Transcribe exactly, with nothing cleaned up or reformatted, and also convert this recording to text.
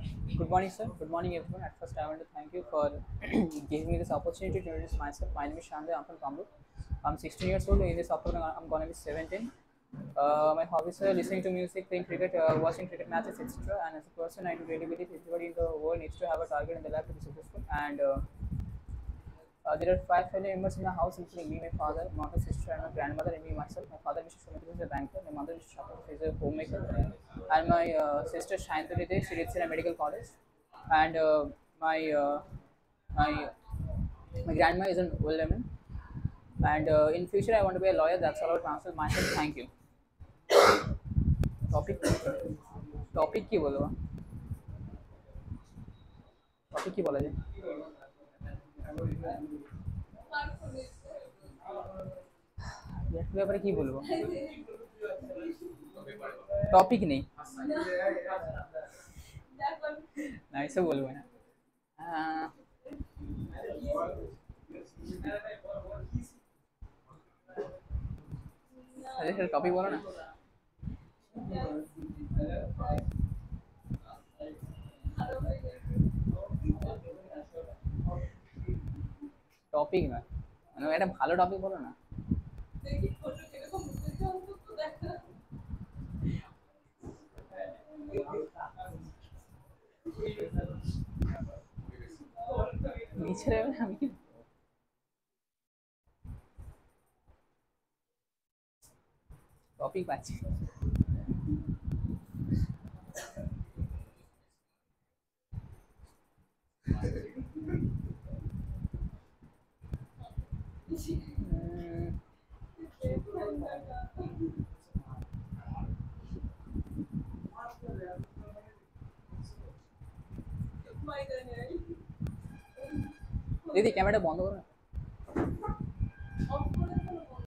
Good morning, sir. Good morning, everyone. At first, I want to thank you for giving me this opportunity to introduce myself. My name is Shanday. I'm from Kamrup. I'm sixteen years old. In this October, I'm going to be seventeen. Uh, my hobbies are listening to music, playing cricket, uh, watching cricket matches, et cetera. And as a person, I do really believe everybody in the world needs to have a target in their life to be successful. And uh, uh, there are five family members in the house, including me, my father, mother, sister, and my grandmother, and me myself. My father, mister Shumathi, is a banker. My mother, mister Shapur, is a homemaker. And my uh, sister, Shantanu, she lives in a medical college. And uh, my uh, my my grandma is an old woman. And uh, in future, I want to be a lawyer. That's all about myself. Myself. Thank you. Topic topic की बोलो topic की बोला जाए gate ব্যাপারে কি বলবো topic নেই না এসে বলবো না আহ, আরে স্যার টপিক বলো না টপিক না মানে একটা ভালো টপিক বলো না নিচে আমি কি টপিক পাচ্ছি উম, দিদি ক্যামেরাটা বন্ধ করো না